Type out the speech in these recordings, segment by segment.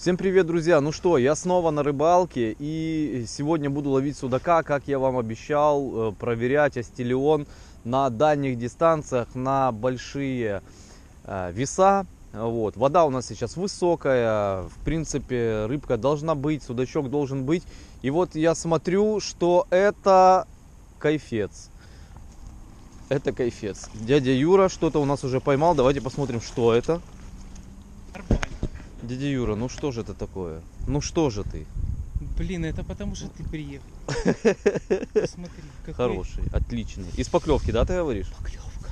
Всем привет, друзья! Ну что, я снова на рыбалке и сегодня буду ловить судака, как я вам обещал, проверять Астелион на дальних дистанциях, на большие веса. Вот. Вода у нас сейчас высокая, в принципе рыбка должна быть, судачок должен быть. И вот я смотрю, что это кайфец. Это кайфец. Дядя Юра что-то у нас уже поймал, давайте посмотрим, что это. Дядя Юра, ну что же это такое? Ну что же ты? Блин, это потому что ты приехал. Посмотри, какой... Хороший, отличный. Из поклевки, да, ты говоришь? Поклевка.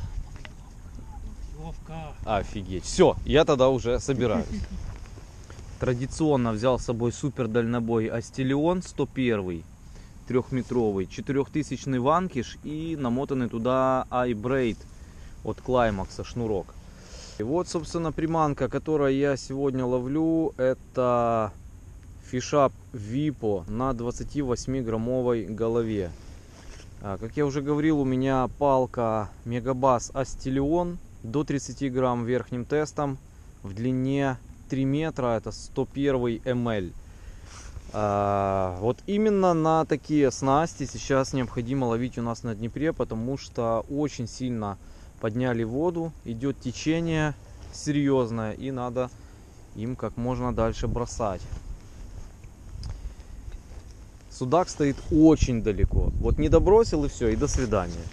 Офигеть. Все, я тогда уже собираюсь. Традиционно взял с собой супер дальнобой Астелион 101, 3-метровый, 4000 ванкиш и намотанный туда iBraid от Climax шнурок. И вот, собственно, приманка, которую я сегодня ловлю, это фишап Випо на 28-граммовой голове. Как я уже говорил, у меня палка Мегабас Астелион до 30 грамм верхним тестом, в длине 3 метра, это 101 МЛ. Вот именно на такие снасти сейчас необходимо ловить у нас на Днепре, потому что очень сильно подняли воду, идет течение серьезное, и надо им как можно дальше бросать. Судак стоит очень далеко. Вот не добросил, и все, и до свидания.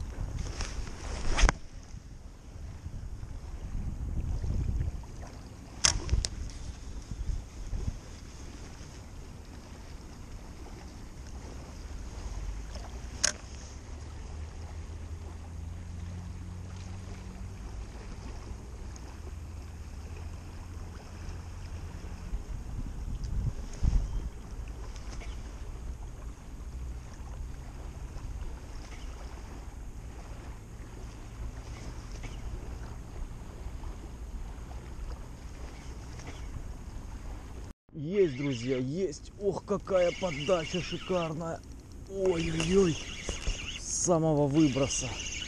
Есть, друзья, есть. Ох, какая подача шикарная. Ой-ой-ой. С самого выброса.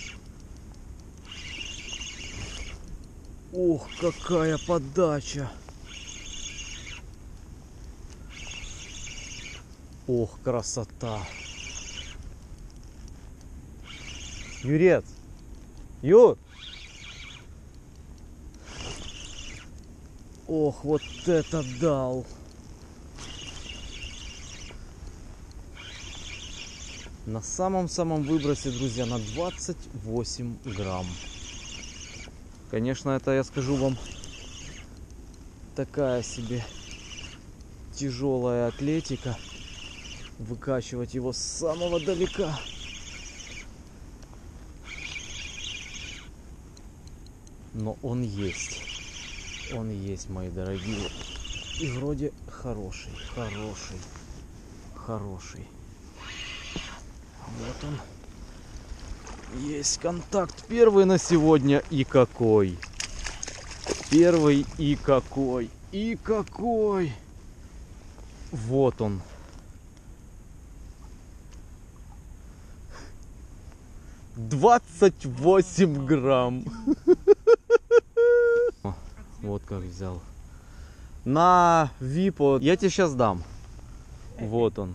Ох, какая подача. Ох, красота. Юрец. Юр. Ох, вот это дал. На самом выбросе, друзья, на 28 грамм. Конечно, это, я скажу вам, такая себе тяжелая атлетика. Выкачивать его с самого далека. Но он есть. Он есть, мои дорогие. И вроде хороший. Вот он. Есть контакт первый на сегодня. И какой. Первый и какой. И какой. Вот он. «28 грамм». Вот как взял. На Випо. Я тебе сейчас дам. Вот он.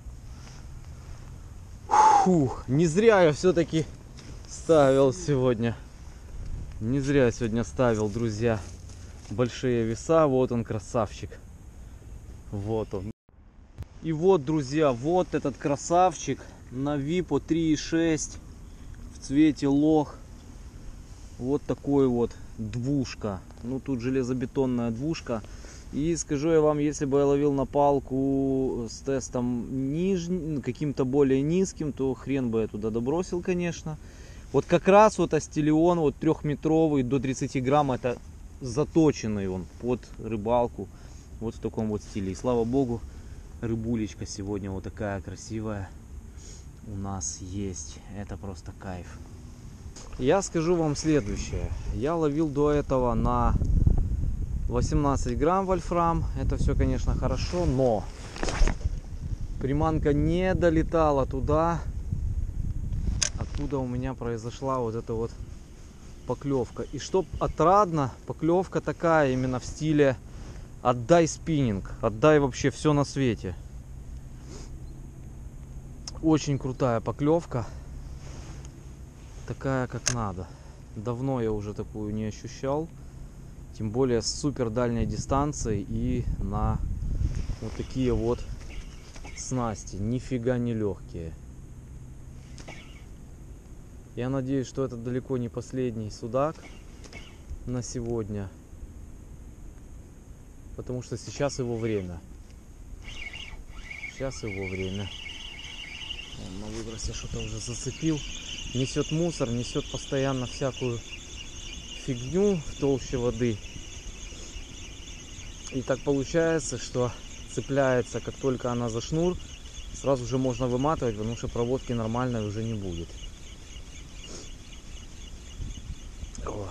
Фух, не зря я все-таки ставил сегодня. Не зря я сегодня ставил, друзья, большие веса. Вот он, красавчик. Вот он. И вот, друзья, вот этот красавчик на Випо 3,6 в цвете лох. Вот такой вот двушка. Ну, тут железобетонная двушка. И скажу я вам, если бы я ловил на палку с тестом нижним, каким-то более низким, то хрен бы я туда добросил, конечно. Вот как раз вот Астелион, вот 3-метровый до 30 грамм, это заточенный он под рыбалку. Вот в таком вот стиле. И слава богу, рыбулечка сегодня вот такая красивая у нас есть. Это просто кайф. Я скажу вам следующее. Я ловил до этого на 18 грамм вольфрам. Это все, конечно, хорошо, но приманка не долетала туда, откуда у меня произошла вот эта вот поклевка. И чтоб отрадно, поклевка такая именно в стиле Отдай спиннинг, отдай вообще все на свете. Очень крутая поклевка. Такая, как надо. Давно я уже такую не ощущал. Тем более с супер дальней дистанцией и на вот такие вот снасти. Нифига не легкие. Я надеюсь, что это далеко не последний судак на сегодня. Потому что сейчас его время. Сейчас его время. Он на выбросе что-то уже зацепил. Несет мусор, несет постоянно всякую фигню в толще воды. И так получается, что цепляется, как только она за шнур, сразу же можно выматывать, потому что проводки нормальной уже не будет. О.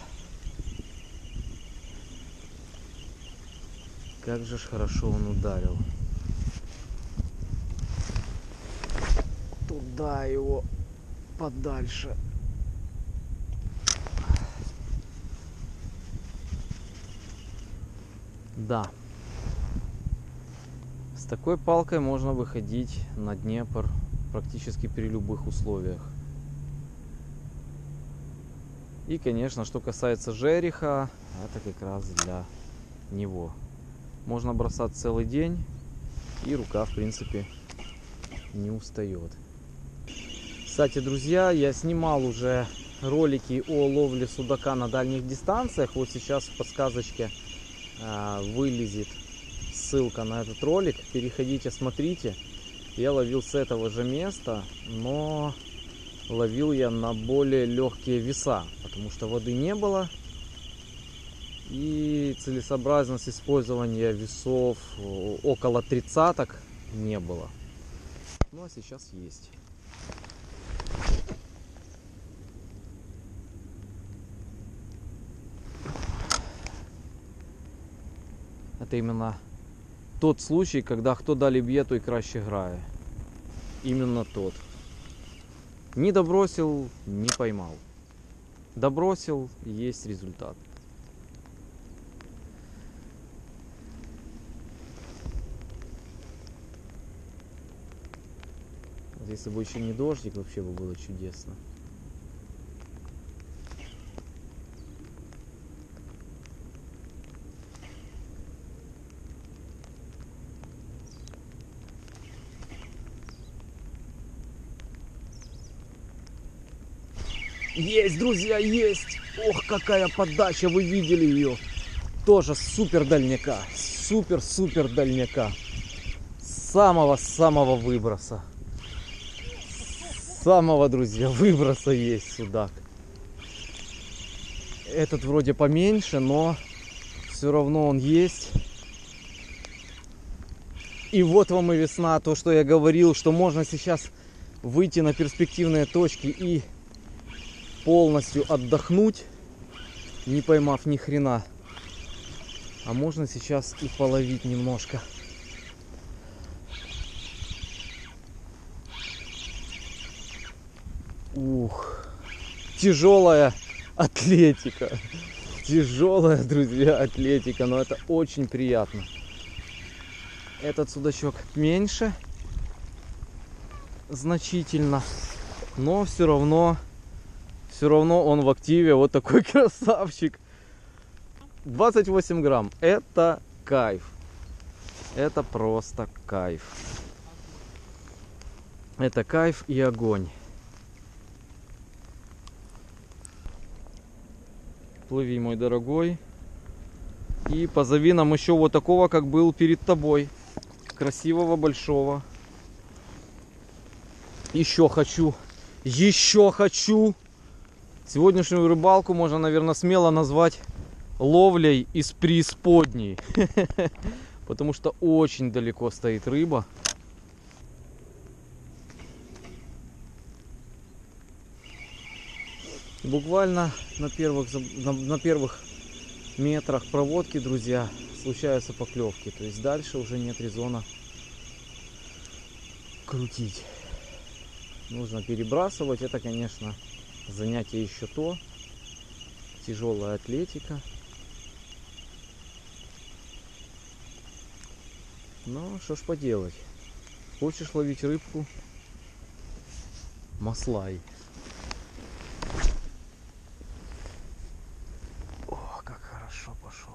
Как же ж хорошо он ударил. Туда его подальше. Да. С такой палкой можно выходить на Днепр практически при любых условиях. И, конечно, что касается жереха, это как раз для него. Можно бросать целый день, и рука, в принципе, не устает. Кстати, друзья, я снимал уже ролики о ловле судака на дальних дистанциях. Вот сейчас в подсказочке вылезет ссылка на этот ролик. Переходите, смотрите. Я ловил с этого же места, но ловил я на более легкие веса, потому что воды не было. И целесообразность использования весов около 30-ок не было. Ну а сейчас есть. Это именно тот случай, когда хто далі б'є, той краще грає. Именно тот. Не добросил, не поймал. Добросил, есть результат. Вот если бы еще не дождик, вообще бы было чудесно. Есть, друзья, есть! Ох, какая подача, вы видели ее. Тоже супер дальняка. Супер дальняка. Самого выброса. Самого, друзья, выброса есть судак. Этот вроде поменьше, но все равно он есть. И вот вам и весна. То, что я говорил, что можно сейчас выйти на перспективные точки и полностью отдохнуть, не поймав ни хрена. А можно сейчас и половить немножко. Ух, тяжелая атлетика. Тяжелая, друзья, атлетика. Но это очень приятно. Этот судачок меньше значительно, но все равно он в активе. Вот такой красавчик. 28 грамм. Это кайф. Это просто кайф. Это кайф и огонь. Плыви, мой дорогой. И позови нам еще вот такого, как был перед тобой. Красивого, большого. Еще хочу. Еще хочу. Сегодняшнюю рыбалку можно, наверное, смело назвать ловлей из преисподней. Потому что очень далеко стоит рыба. Буквально на первых метрах проводки, друзья, случаются поклевки. То есть дальше уже нет резона крутить. Нужно перебрасывать. Это, конечно, занятие еще то. Тяжелая атлетика. Ну, что ж поделать. Хочешь ловить рыбку? Маслай. О, как хорошо пошел.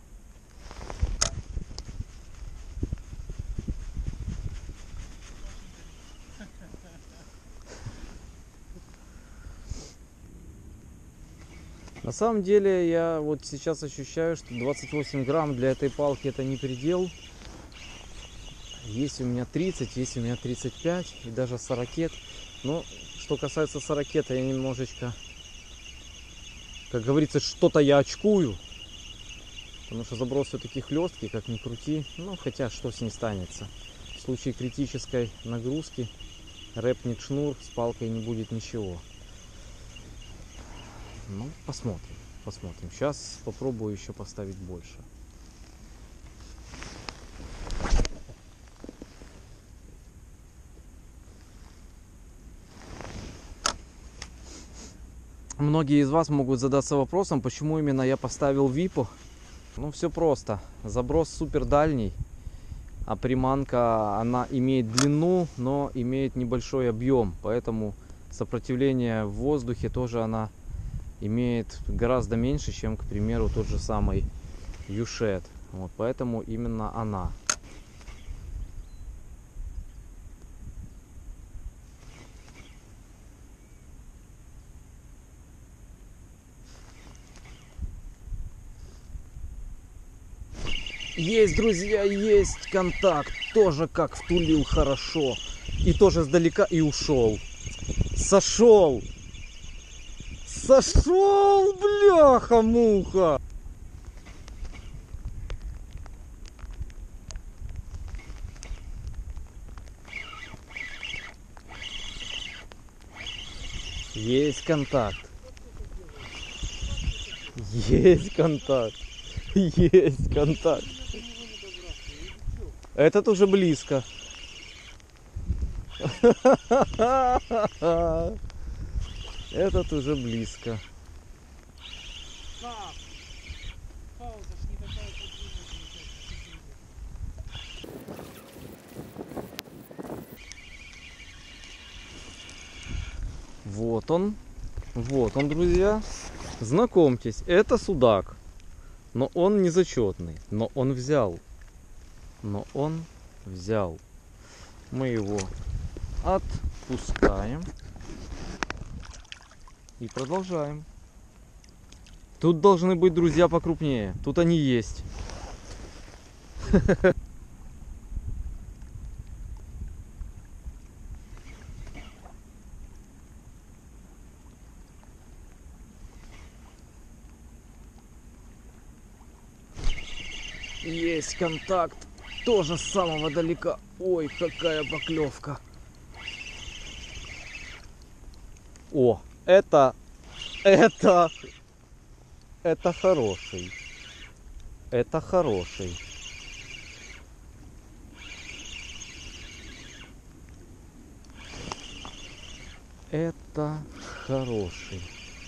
На самом деле я вот сейчас ощущаю, что 28 грамм для этой палки это не предел. Есть у меня 30, есть у меня 35 и даже 40. Но что касается 40, я немножечко, как говорится, что-то я очкую. Потому что заброс все-таки хлесткий, как ни крути. Ну, хотя что с ней станется. В случае критической нагрузки рэпнет шнур, с палкой не будет ничего. Ну, посмотрим. Посмотрим. Сейчас попробую еще поставить больше. Многие из вас могут задаться вопросом, почему именно я поставил випу. Ну, все просто. Заброс супер дальний, а приманка, она имеет длину, но имеет небольшой объем. Поэтому сопротивление в воздухе тоже она имеет гораздо меньше, чем, к примеру, тот же самый Юшет. Вот, поэтому именно она. Есть, друзья, есть контакт. Тоже как втулил хорошо. И тоже сдалека и ушел. Сошел. Сошел, бляха-муха. Есть контакт. Есть контакт. Есть контакт. Этот уже близко. Этот уже близко. Пауза ж не такая Вот он, друзья. Знакомьтесь, это судак. Но он не зачетный. Но он взял. Но он взял. Мы его отпускаем. И продолжаем. Тут должны быть друзья покрупнее. Тут они есть. Есть контакт. Тоже с самого далека. Ой, какая поклевка. О, это хороший. Это хороший. Это хороший.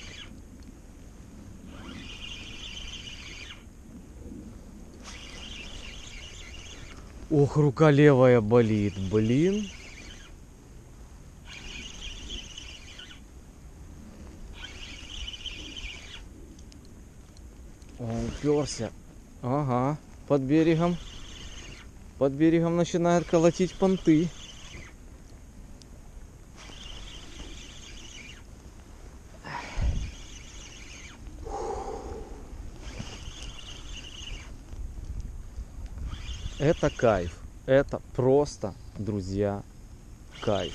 Ох, рука левая болит, блин. Он уперся. Ага, под берегом. Под берегом начинает колотить понты. Это кайф. Это просто, друзья, кайф.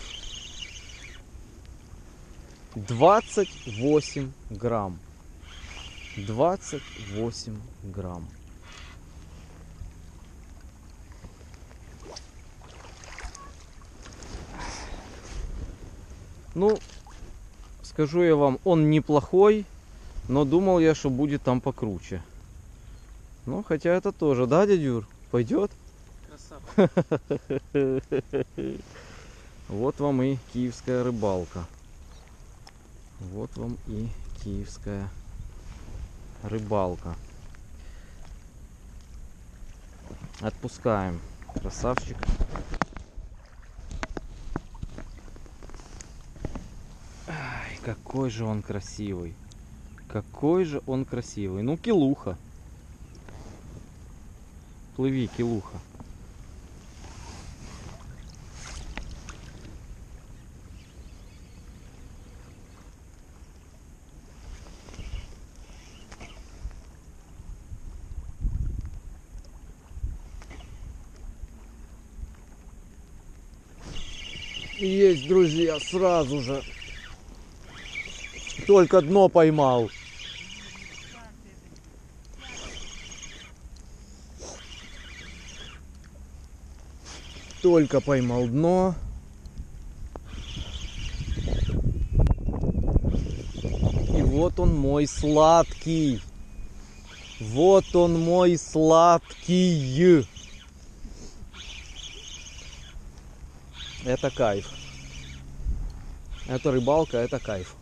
28 грамм. 28 грамм. Ну, скажу я вам, он неплохой, но думал я, что будет там покруче. Ну, хотя это тоже, да, дядюр? Пойдет? красавчик. Вот вам и киевская рыбалка. Вот вам и киевская рыбалка. Отпускаем. Красавчик. Ай, какой же он красивый. Какой же он красивый. Ну, килуха. Плыви, килуха. Есть, друзья, сразу же. Только дно поймал. Только поймал дно. И вот он мой сладкий. Вот он мой сладкий. Это кайф. Это рыбалка, это кайф.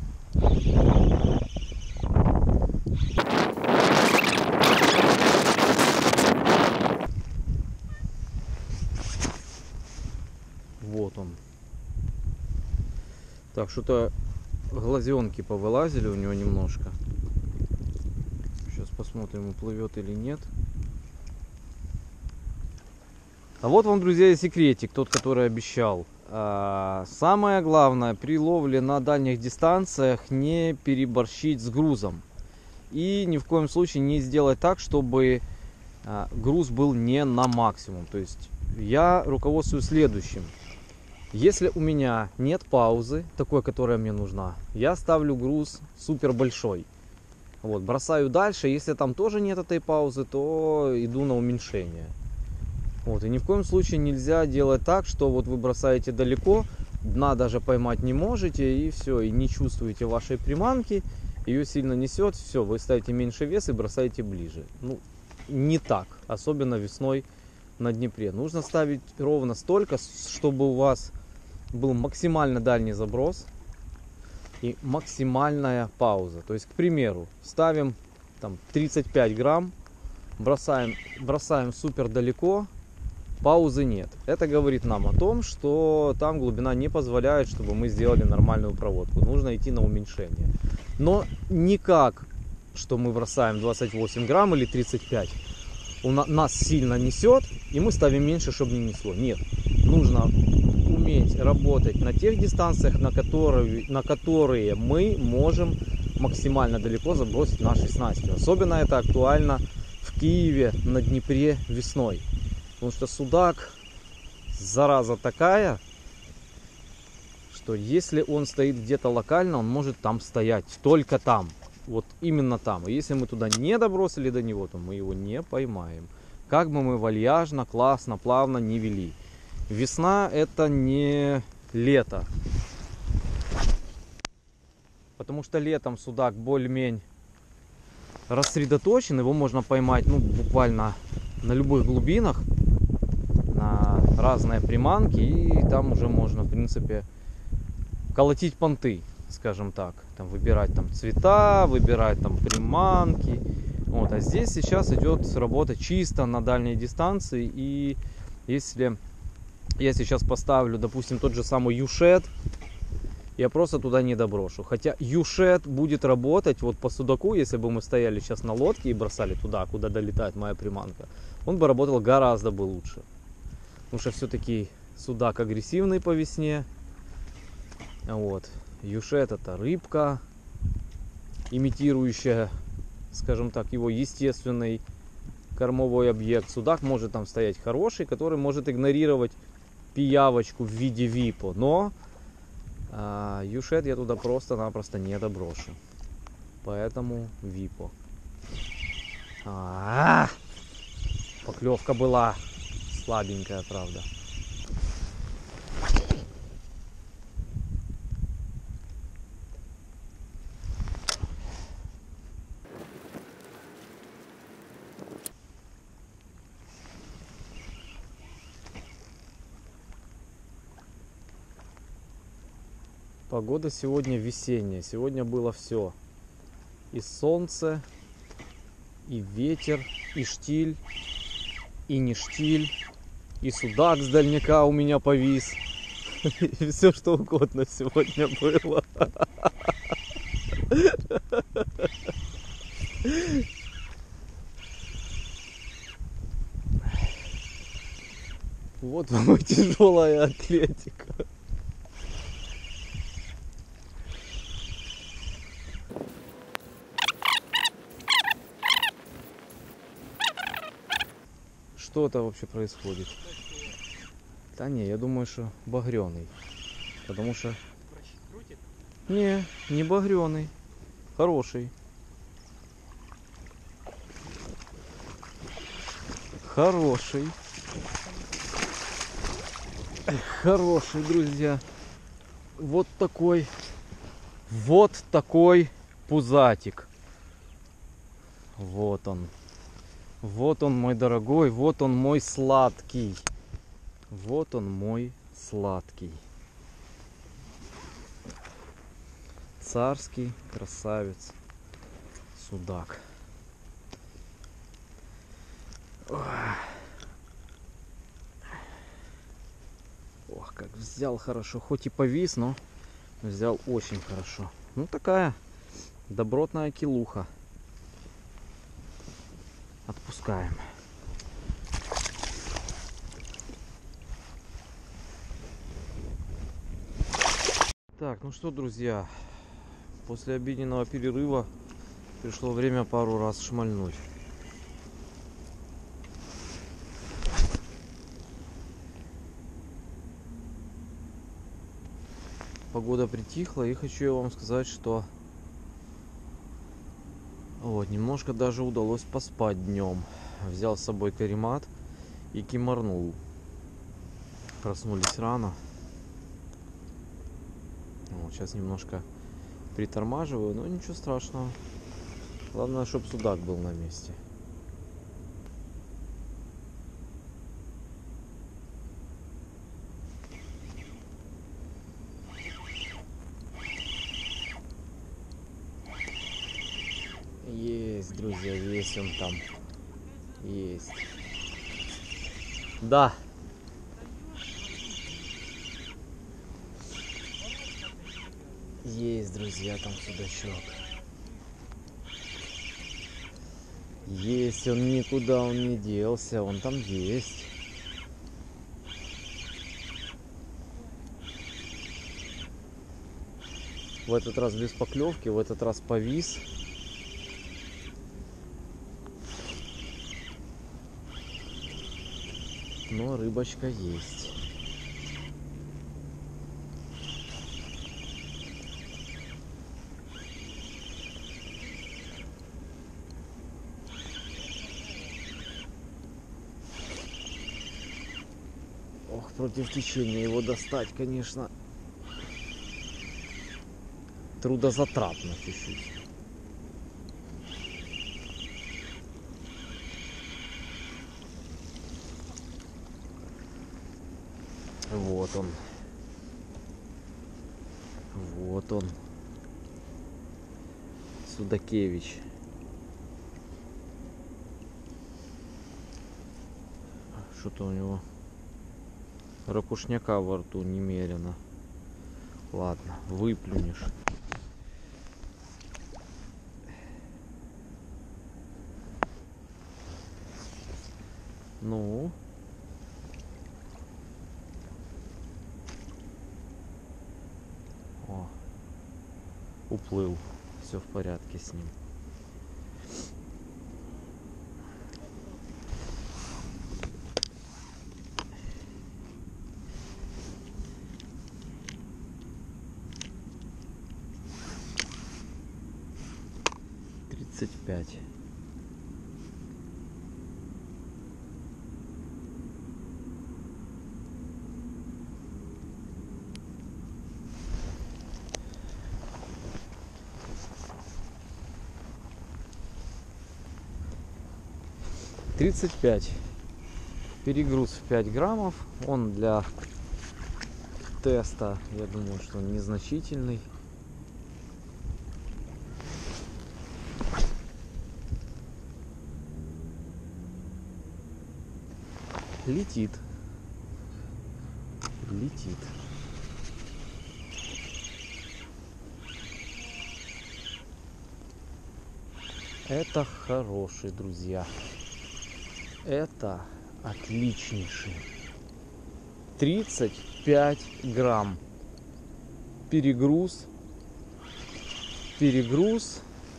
Вот он. Так, что-то глазенки повылазили у него немножко. Сейчас посмотрим, уплывет или нет. А вот вам, друзья, и секретик, тот, который обещал. Самое главное при ловле на дальних дистанциях не переборщить с грузом. И ни в коем случае не сделать так, чтобы груз был не на максимум. То есть я руководствуюсь следующим. Если у меня нет паузы, такой, которая мне нужна, я ставлю груз супер большой. Вот, бросаю дальше. Если там тоже нет этой паузы, то иду на уменьшение. Вот, и ни в коем случае нельзя делать так, что вот вы бросаете далеко, дна даже поймать не можете, и все, и не чувствуете вашей приманки, ее сильно несет, все, вы ставите меньше вес и бросаете ближе. Ну, не так, особенно весной на Днепре. Нужно ставить ровно столько, чтобы у вас был максимально дальний заброс и максимальная пауза. То есть, к примеру, ставим там 35 грамм, бросаем супер далеко, паузы нет. Это говорит нам о том, что там глубина не позволяет, чтобы мы сделали нормальную проводку. Нужно идти на уменьшение. Но никак, что мы бросаем 28 грамм или 35, нас сильно несет, и мы ставим меньше, чтобы не несло. Нет. Нужно уметь работать на тех дистанциях, на которые мы можем максимально далеко забросить нашей снастью. Особенно это актуально в Киеве, на Днепре весной. Потому что судак, зараза такая, что если он стоит где-то локально, он может там стоять, только там, вот именно там. И если мы туда не добросили до него, то мы его не поймаем. Как бы мы вальяжно, классно, плавно не вели. Весна — это не лето. Потому что летом судак более-менее рассредоточен, его можно поймать, ну, буквально на любых глубинах, на разные приманки, и там уже можно, в принципе, колотить понты, скажем так, там выбирать там цвета, выбирать там приманки. Вот, а здесь сейчас идет работа чисто на дальней дистанции, и если я сейчас поставлю, допустим, тот же самый юшет, я просто туда не доброшу. Хотя юшет будет работать вот по судаку, если бы мы стояли сейчас на лодке и бросали туда, куда долетает моя приманка, он бы работал гораздо бы лучше. Потому что все-таки судак агрессивный по весне. Вот. Юшет — это рыбка, имитирующая, скажем так, его естественный кормовой объект. Судак может там стоять хороший, который может игнорировать пиявочку в виде випо. Но юшет я туда просто-напросто не доброшу. Поэтому випо. Поклевка была слабенькая, правда. Погода сегодня весенняя. Сегодня было все. И солнце, и ветер, и штиль, и не штиль. И судак с дальняка у меня повис. И все что угодно сегодня было. Вот вам и тяжелая атлетика. Что это вообще происходит? Да не, я думаю, что багряный. Потому что... Крутит? Не багряный. Хороший. Хороший. Хороший, друзья. Вот такой пузатик. Вот он. Вот он, мой дорогой. Вот он, мой сладкий. Вот он, мой сладкий. Царский красавец. Судак. Ох, как взял хорошо. Хоть и повис, но взял очень хорошо. Ну, такая добротная килуха. Отпускаем. Так, ну что, друзья, после обеденного перерыва пришло время пару раз шмальнуть. Погода притихла, и хочу я вам сказать, что вот, немножко даже удалось поспать днем. Взял с собой каремат и кимарнул. Проснулись рано. Вот, сейчас немножко притормаживаю, но ничего страшного. Главное, чтобы судак был на месте. Есть, друзья, есть он там. Есть. Да. Есть, друзья, там судачок. Есть, он никуда он не делся, он там есть. В этот раз без поклевки, в этот раз повис. Но рыбочка есть. Ох, против течения его достать, конечно, трудозатратно чуть-чуть. Вот он. Вот он. Судакевич. Что-то у него ракушняка во рту немерено. Ладно, выплюнешь. Ну. О, уплыл. Все в порядке с ним. Тридцать пять. Тридцать пять. Перегруз в 5 граммов. Он для теста, я думаю, что он незначительный. Летит. летит. Это хороший, друзья. Это отличнейший. 35 грамм. Перегруз. Перегруз.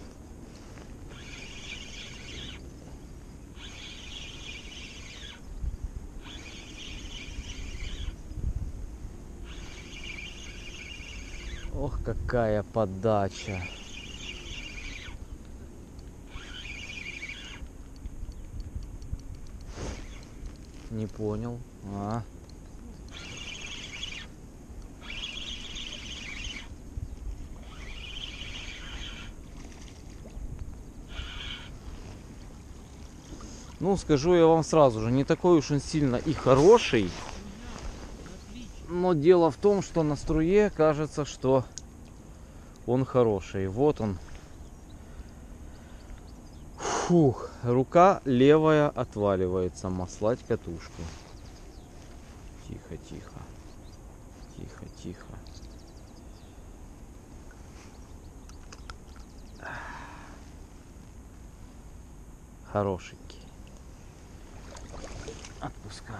Ох, какая подача. Не понял. Ну, скажу я вам сразу же, не такой уж он сильно и хороший. Но дело в том, что на струе кажется, что он хороший. Вот он. Фух, рука левая отваливается, маслать катушку. Тихо, тихо. Тихо, тихо. Хорошенький. Отпускаем.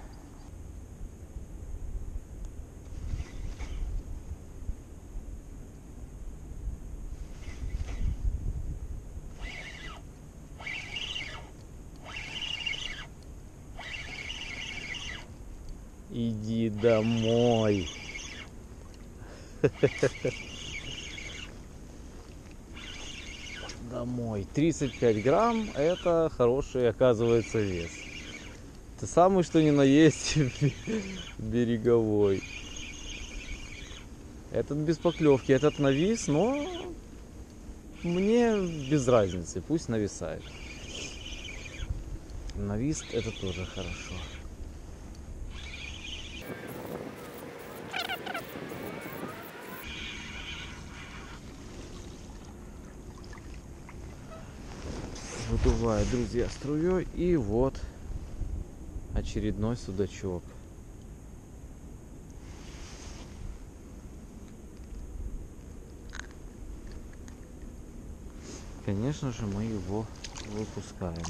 Иди домой. Домой. 35 грамм — это хороший, оказывается, вес. Это самый что ни на есть береговой. Этот без поклевки, этот навис, но мне без разницы, пусть нависает. Навис — это тоже хорошо. Выдувает, друзья, струей, и вот очередной судачок. Конечно же, мы его выпускаем.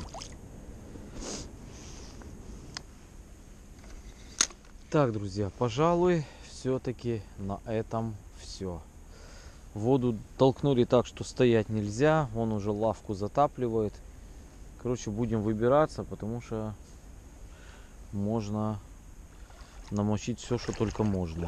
Так, друзья, пожалуй, все-таки на этом все. Воду толкнули так, что стоять нельзя. Он уже лавку затапливает. Короче, будем выбираться, потому что можно намочить все, что только можно.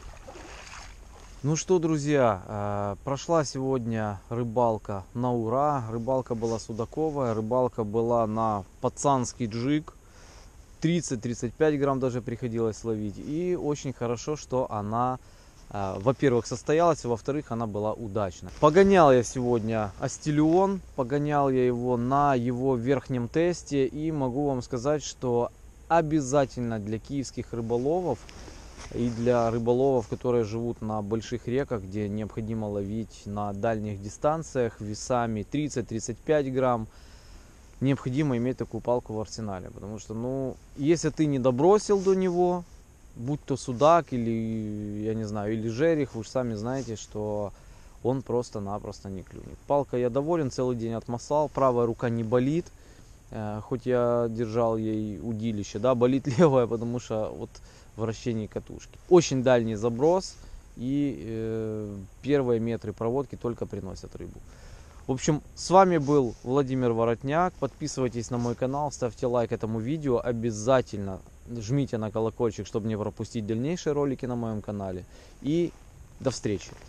Ну что, друзья, прошла сегодня рыбалка на ура. Рыбалка была судаковая, рыбалка была на пацанский джиг. 30-35 грамм даже приходилось ловить. И очень хорошо, что она, во-первых, состоялась, а во-вторых, она была удачна. Погонял я сегодня Астиллион, погонял я его на его верхнем тесте. И могу вам сказать, что обязательно для киевских рыболовов и для рыболовов, которые живут на больших реках, где необходимо ловить на дальних дистанциях весами 30-35 грамм, необходимо иметь такую палку в арсенале. Потому что, ну, если ты не добросил до него, будь то судак или, я не знаю, или жерех, вы же сами знаете, что он просто-напросто не клюнет. Палка, я доволен, целый день отмасал, правая рука не болит. Хоть я держал ей удилище, да, болит левая, потому что вот вращение катушки. Очень дальний заброс, и первые метры проводки только приносят рыбу. В общем, с вами был Владимир Воротняк. Подписывайтесь на мой канал, ставьте лайк этому видео. Обязательно жмите на колокольчик, чтобы не пропустить дальнейшие ролики на моем канале. И до встречи!